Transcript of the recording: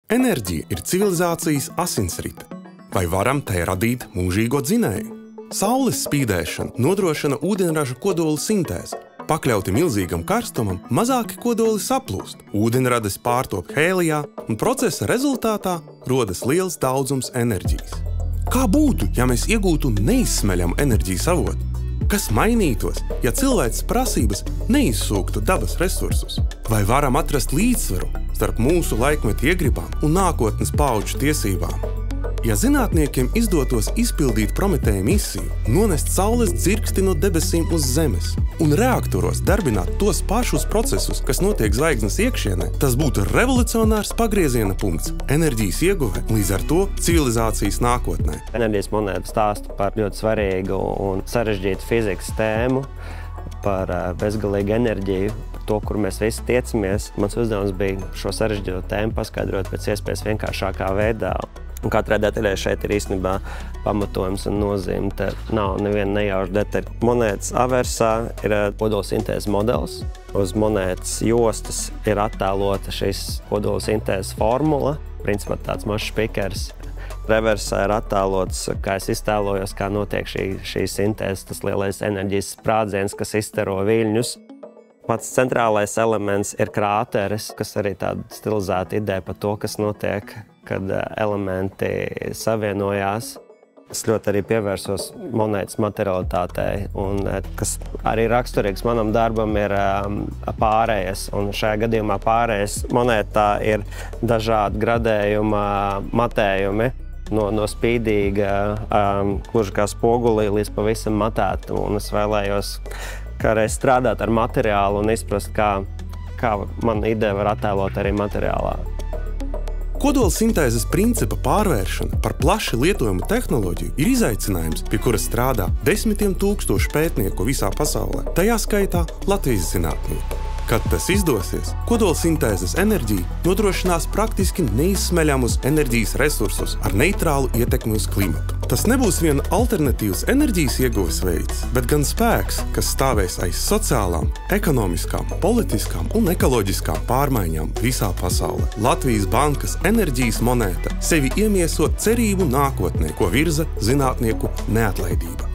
Enerģija ir civilizācijas asinsrite. Vai varam tai radīt mūžīgo dzinēju? Saules spīdēšana nodrošina ūdeņraža kodola sintēzi. Pakļauti milzīgam karstumam, mazāki kodoli saplūst, ūdeņradis pārtop hēlijā un procesa rezultātā rodas liels daudzums enerģijas. Kā būtu, ja mēs iegūtu neizsmeļamu enerģijas avotu? Kas mainītos, ja cilvēks prasības neizsūktu dabas resursus? Vai varam atrast līdzsvaru starp mūsu laikmetu iegribām un nākotnes paudžu tiesībām? Ja zinātniekiem izdotos izpildīt Prometēja misiju, nonest saules dzirksti no debesīm uz Zemes un reaktoros darbināt tos pašus procesus, kas notiek zvaigznes iekšienē, tas būtu revolucionārs pagrieziena punkts enerģijas ieguve līdz ar to civilizācijas nākotnē. Enerģijas monēta stāsta par ļoti svarīgu un sarežģītu fizikas tēmu, par bezgalīgu enerģiju, par to, kur mēs visi tiecamies. Mans uzdevums bija šo sarežģīto tēmu paskaidrot pēc iespējas vienkāršākā veidā. Un katrai detaļai šeit ir īstenībā pamatojums un nozīme. Te nav neviena nejauša detaļa. Monētas aversā ir kodolsintēzes modelis. Uz monētas jostas ir attēlota šis kodolsintēzes formula. Principā tāds mazs špikers. Reversā ir attēlots, kā es iztēlojos, kā notiek šī sintēze, tas lielais enerģijas sprādziens, kas izstaro viļņus. Pats centrālais elements ir krāteris, kas arī tāda stilizēta ideja par to, kas notiek, kad elementi savienojās. Es ļoti arī pievērsos monētas materialitātei, un kas arī raksturīgs manam darbam ir pārējas. Un šajā gadījumā pārējas monētā ir dažādi gradējuma matējumi. No spīdīga, gluži kā spogulī, līdz pavisam matētu. Un es vēlējos kādreiz strādāt ar materiālu un izprast, kā mana ideja var attēlot arī materiālā. Kodolsintēzes principa pārvēršana par plaši lietojumu tehnoloģiju ir izaicinājums, pie kura strādā desmitiem tūkstošu pētnieku visā pasaulē, tajā skaitā Latvijas zinātnieku. Kad tas izdosies, kodolsintēzes enerģija nodrošinās praktiski neizsmeļamus enerģijas resursus ar neitrālu ietekmi uz klimatu. Tas nebūs vien alternatīvs enerģijas ieguves veids, bet gan spēks, kas stāvēs aiz sociālām, ekonomiskām, politiskām un ekoloģiskām pārmaiņām visā pasaulē. Latvijas bankas enerģijas monēta sevi iemieso cerību nākotnē, ko virza zinātnieku neatlaidība.